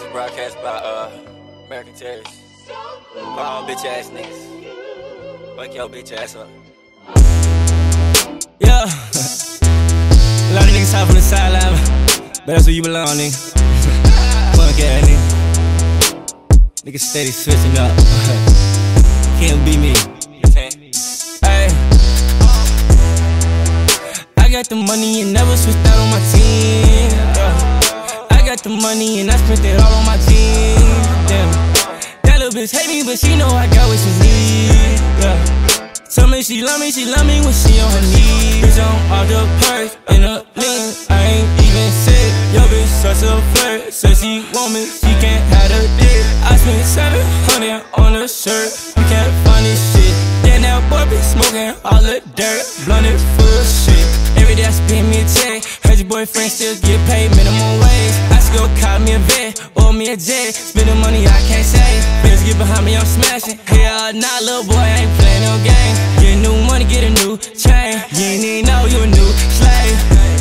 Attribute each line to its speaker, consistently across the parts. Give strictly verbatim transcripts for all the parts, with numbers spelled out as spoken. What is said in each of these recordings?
Speaker 1: broadcast by uh American terrorists. For all bitch ass niggas. Fuck your bitch ass up.
Speaker 2: Yeah. A lot of niggas hop on the sideline, but that's where you belong, nigga. Fuck ass nigga. Niggas steady switching up. Can't be me. Hey. I got the money and never switched out on my team. Yeah. I got the money and I spent it all on my team. Damn. That little bitch hate me, but she know I got what she need. Yeah. Tell me she love me, she love me when she on her knees. Bitch on all the perks in a lean, I ain't even sick. Yo bitch such a flirt, said she want me, she can't have a dick. I spent seven hundred on a shirt, you can't find this shit. Then that boy be smoking all the dirt, blunted full of shit. Every day I spend me a check, heard your boyfriend still get paid minimum wage. I should go call me a vet, or me a jet, spending money I can't save. Bitch get behind me, I'm smashing. Hell nah, little boy, I ain't playing no game. Get new money, get a new chain. You ain't even know you a new slave.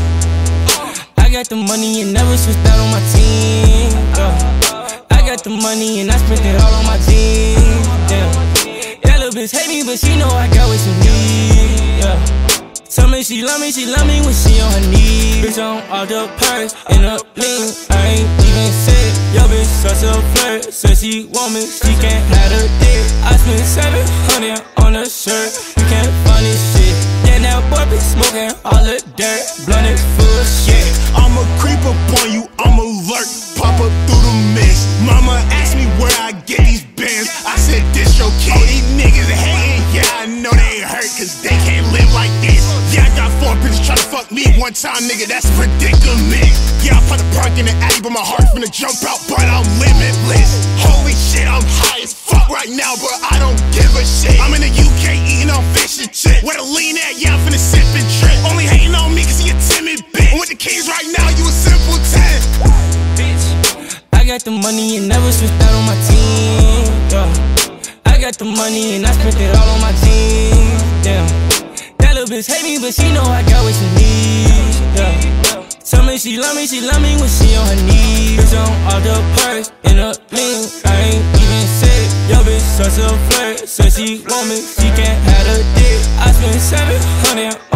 Speaker 2: I got the money and never switched out on my team. Yeah. I got the money and I spent it all on my jeans. Yeah. That little bitch hate me, but she know I got what she need. Yeah. Tell me she love me, she love me when she on her knees. Bitch on all the perks in a lean, I ain't even sick. Yo bitch such a flirt, said she want me, she can't have a dick. I spent seven hundred on a shirt, you can't find this shit. Then that boy be smoking all the dirt, blunted full of shit.
Speaker 3: I'ma creep up on you, I'ma lurk, pop up through the mix. Mama asked me where I get these bands, I said this your kid. Oh, these niggas hating, yeah I know they hurt, cause they can't live like this. Yeah, I got four bitches tryna fuck me one time, nigga, that's predicament. Yeah, I put the park in the alley, but my heart's finna jump out, but I'm limitless. Holy shit, I'm high as fuck right now, but I don't give a shit. I'm in the U K eating on fish and chips. Where the lean at, yeah, I'm finna sip and trip. Only hating on me cause he a timid bitch. With the keys right now, you a simpleton.
Speaker 2: Bitch, I got the money and never switched out on my team. Yeah. I got the money and I spent it all on my jeans. Damn. That little bitch hate me, but she know I got what she need. Yeah. Tell me she love me, she love me when she on her knees. Bitch on all the perks in a lean, I ain't even sick. Yo bitch such a flirt, said she want me, she can't have a dick. I spent seven hundred